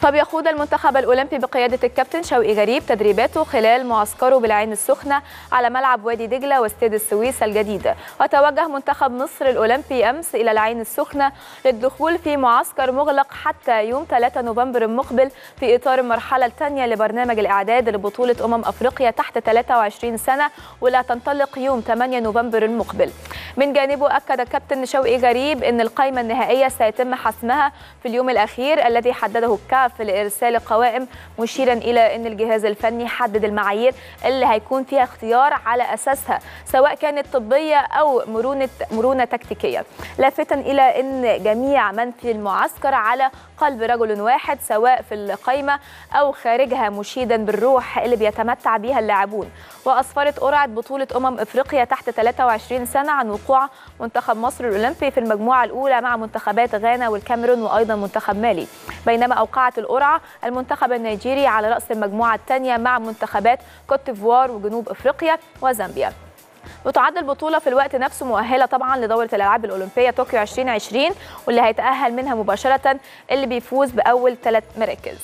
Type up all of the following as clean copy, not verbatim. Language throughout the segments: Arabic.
طب يخوض المنتخب الأولمبي بقيادة الكابتن شوقي غريب تدريباته خلال معسكره بالعين السخنة على ملعب وادي دجلة واستاد السويس الجديد. وتوجه منتخب مصر الأولمبي أمس إلى العين السخنة للدخول في معسكر مغلق حتى يوم 3 نوفمبر المقبل في إطار المرحلة الثانية لبرنامج الإعداد لبطولة أفريقيا تحت 23 سنة، ولا تنطلق يوم 8 نوفمبر المقبل. من جانبه أكد الكابتن شوقي غريب أن القائمة النهائية سيتم حسمها في اليوم الأخير الذي حدده الكاف لإرسال القوائم، مشيرا إلى أن الجهاز الفني حدد المعايير اللي هيكون فيها اختيار على أساسها سواء كانت طبية أو مرونة تكتيكية، لافتا إلى أن جميع من في المعسكر على قلب رجل واحد سواء في القائمة أو خارجها، مشيدا بالروح اللي بيتمتع بها اللاعبون. وأسفرت قرعة بطولة أفريقيا تحت 23 سنة عن وقوع منتخب مصر الأولمبي في المجموعة الأولى مع منتخبات غانا والكاميرون وأيضا منتخب مالي، بينما أوقعت القرعة المنتخب النيجيري على رأس المجموعة الثانية مع منتخبات كوت ديفوار وجنوب أفريقيا وزامبيا. وتعد البطولة في الوقت نفسه مؤهلة طبعا لدورة الألعاب الأولمبية طوكيو 2020 واللي هيتأهل منها مباشرة اللي بيفوز بأول 3 مراكز.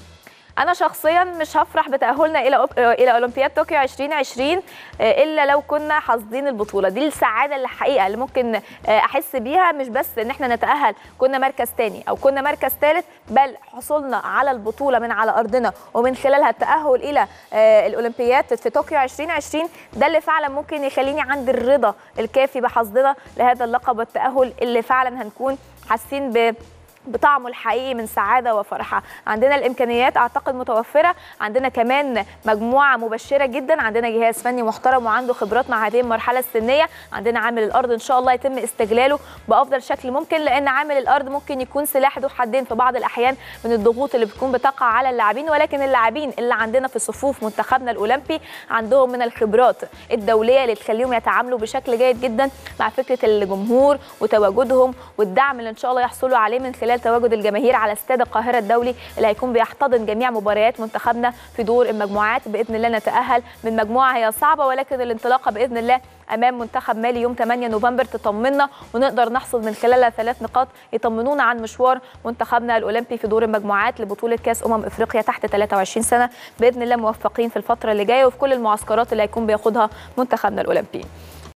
أنا شخصيا مش هفرح بتأهلنا إلى أولمبياد طوكيو 2020 إلا لو كنا حاصدين البطولة دي. السعادة الحقيقة اللي ممكن أحس بيها مش بس إن إحنا نتأهل كنا مركز تاني أو كنا مركز ثالث، بل حصولنا على البطولة من على أرضنا ومن خلالها التأهل إلى الأولمبياد في طوكيو 2020. ده اللي فعلا ممكن يخليني عند الرضا الكافي بحصدنا لهذا اللقب والتأهل اللي فعلا هنكون حاسين بطعمه الحقيقي من سعادة وفرحة. عندنا الإمكانيات أعتقد متوفرة، عندنا كمان مجموعة مبشرة جدا، عندنا جهاز فني محترم وعنده خبرات مع هذه المرحلة السنية، عندنا عامل الأرض إن شاء الله يتم استغلاله بأفضل شكل ممكن، لأن عامل الأرض ممكن يكون سلاح ذو حدين في بعض الأحيان من الضغوط اللي بتكون بتقع على اللاعبين، ولكن اللاعبين اللي عندنا في صفوف منتخبنا الأولمبي عندهم من الخبرات الدولية اللي تخليهم يتعاملوا بشكل جيد جدا مع فكرة الجمهور وتواجدهم والدعم اللي إن شاء الله يحصلوا عليه من خلال تواجد الجماهير على استاد القاهرة الدولي اللي هيكون بيحتضن جميع مباريات منتخبنا في دور المجموعات. بإذن الله نتأهل من مجموعة هي صعبة، ولكن الانطلاقة بإذن الله أمام منتخب مالي يوم 8 نوفمبر تطمنا ونقدر نحصل من خلالها 3 نقاط يطمنونا عن مشوار منتخبنا الأولمبي في دور المجموعات لبطولة كأس أفريقيا تحت 23 سنة. بإذن الله موفقين في الفترة اللي جاية وفي كل المعسكرات اللي هيكون بياخدها منتخبنا الأولمبي.